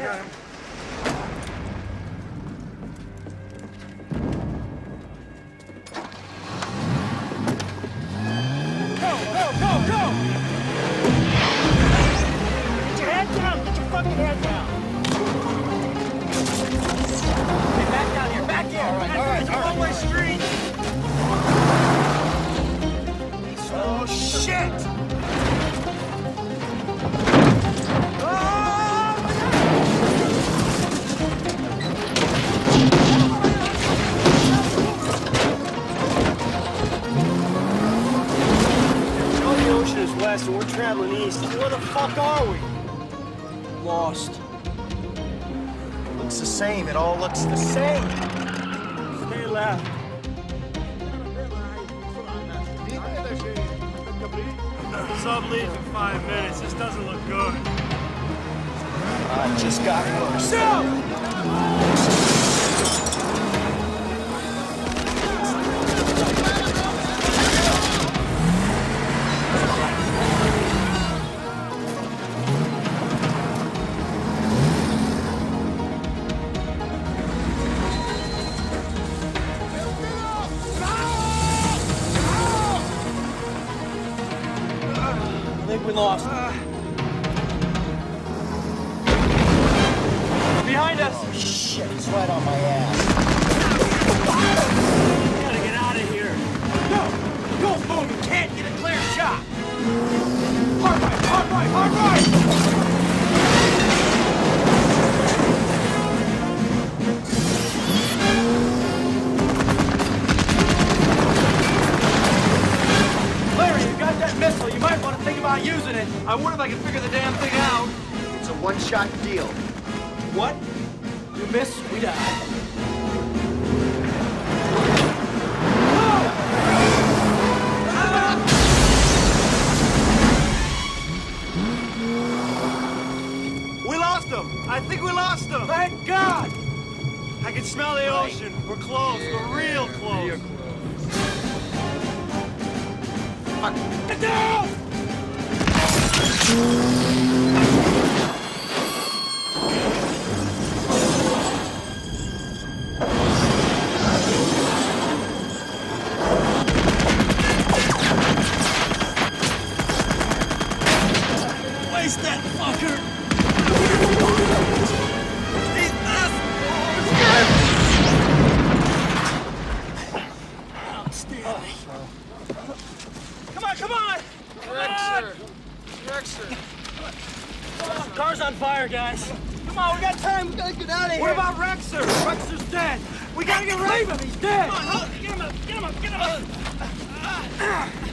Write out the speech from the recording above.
got him. Go! Get your head down! Get your fucking head down! Hey, back down here! Back here! All right. It's a one-way street! Oh, shit! West and we're traveling east. Where the fuck are we? Lost. Looks the same. It all looks the same. Stay left. Sub leaves in 5 minutes. This doesn't look good. It just got worse. Sub! We lost. Behind us! Oh, shit, he's right on my ass. We gotta get out of here. No! Go, boom! You can't get a clear shot! Hard right! Missile, you might want to think about using it. I would if I could figure the damn thing out. It's a one-shot deal. What? You miss, we die. We lost him. I think we lost him. Thank God. I can smell the ocean. We're close. We're real close. Real close. Get down! Waste that fucker! Outstanding. Come on! Rexer. Car's on fire, guys. Come on, we got time. We gotta get out of here. What about Rexer? Rexer's dead. We gotta get rid of him. He's dead. Come on, get him up.